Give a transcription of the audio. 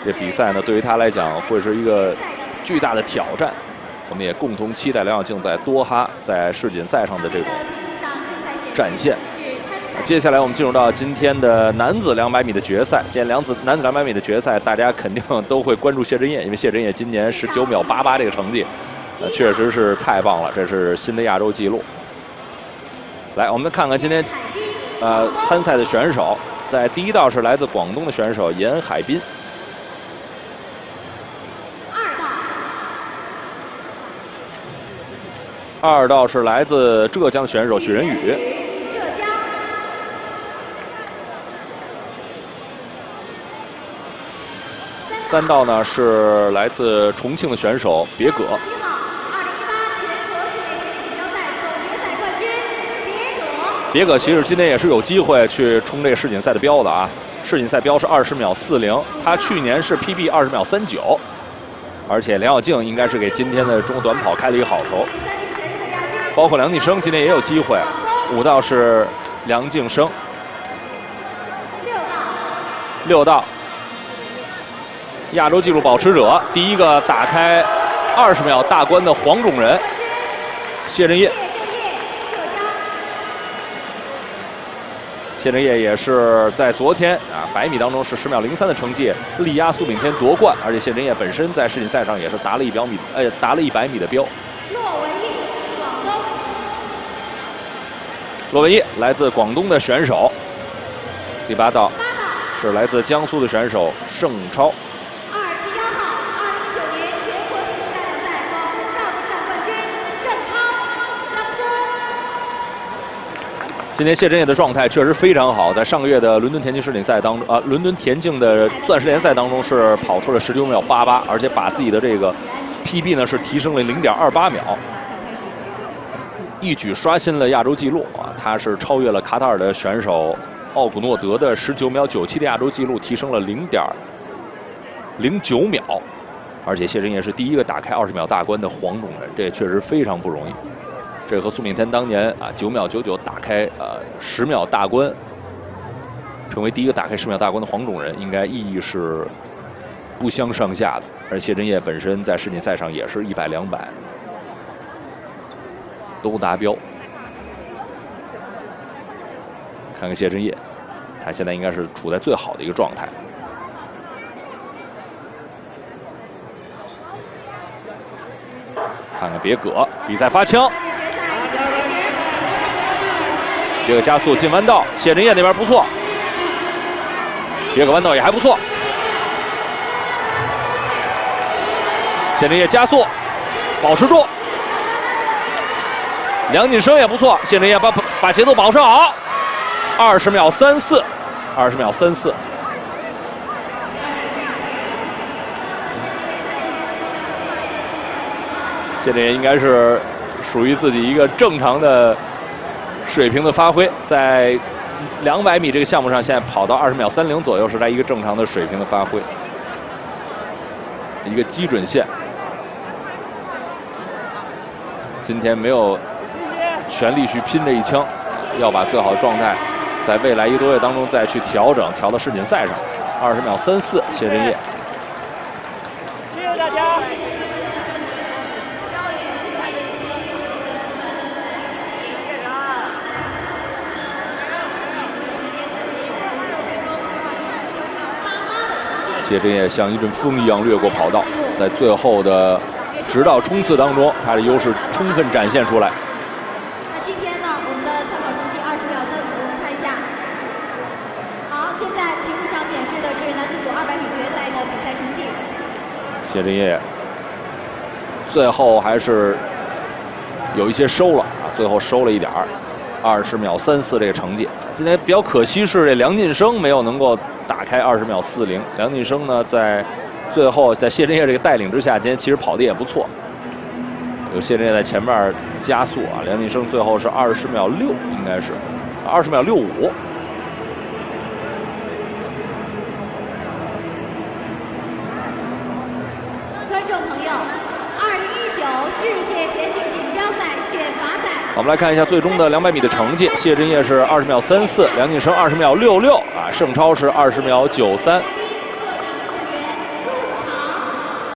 这比赛呢，对于他来讲会是一个巨大的挑战。我们也共同期待梁晓静在多哈在世锦赛上的这种展现。接下来我们进入到今天的男子200米的决赛。今天男子200米的决赛，大家肯定都会关注谢震业，因为谢震业今年19秒88这个成绩，确实是太棒了，这是新的亚洲纪录。来，我们看看今天参赛的选手，在第一道是来自广东的选手严海滨。 二道是来自浙江的选手许仁宇，三道呢是来自重庆的选手别葛。别葛其实今年也是有机会去冲这个世锦赛的标的啊，世锦赛标是20秒40，他去年是 PB 20秒39，而且梁晓静应该是给今天的中国短跑开了一个好头。 包括梁晋生今天也有机会。5道是梁晋生，6道亚洲纪录保持者，第一个打开20秒大关的黄种人谢震业。谢震业也是在昨天100米当中是10秒03的成绩力压苏炳添夺冠，而且谢震业本身在世锦赛上也是达了100米的标。 骆文一来自广东的选手，第8道是来自江苏的选手盛超。271号，2019年全国田径大奖赛广东赵级站冠军盛超，江苏。今天谢震业的状态确实非常好，在上个月的伦敦田径世锦赛当中，伦敦田径的钻石联赛当中是跑出了19秒88，而且把自己的这个 PB 呢是提升了0.28秒。 一举刷新了亚洲纪录啊！他是超越了卡塔尔的选手奥古诺德的19秒97的亚洲纪录，提升了0.09秒。而且谢震业是第一个打开20秒大关的黄种人，这也确实非常不容易。这和苏炳添当年9秒99打开10秒大关，成为第一个打开10秒大关的黄种人，应该意义是不相上下的。而谢震业本身在世锦赛上也是100、200。 都达标。看看谢震业，他现在应该是处在最好的一个状态。看看别葛，比赛发枪，别葛加速进弯道，谢震业那边不错，别葛弯道也还不错。谢震业加速，保持住。 梁晋生也不错，谢震业把节奏保持好，20秒34，20秒34。谢震业应该是属于自己一个正常的水平的发挥，在200米这个项目上，现在跑到20秒30左右，是在一个正常的水平的发挥，一个基准线。今天没有 全力去拼这一枪，要把最好的状态，在未来1个多月当中再去调整，调到世锦赛上。20秒34，谢震业。 谢谢大家。 谢震业像一阵风一样掠过跑道，在最后的直道冲刺当中，他的优势充分展现出来。 谢震业最后还是有一些收了最后收了一点，20秒34这个成绩。今天比较可惜是这梁晋生没有能够打开20秒40。梁晋生呢，在最后在谢震业这个带领之下，今天其实跑得也不错。有谢震业在前面加速梁晋生最后是20秒6，应该是20秒65。 我们来看一下最终的200米的成绩，谢震业是20秒34，梁晋生20秒66盛超是20秒93。